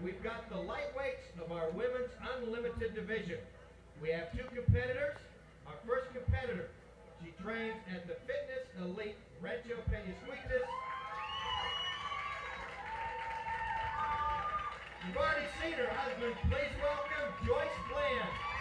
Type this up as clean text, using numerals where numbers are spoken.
we've got the lightweights of our women's unlimited division. We have two competitors. Our first competitor, she trains at the Fitness Elite Rancho Peñasquitas. You've already seen her husband. Please welcome Joyce Bland.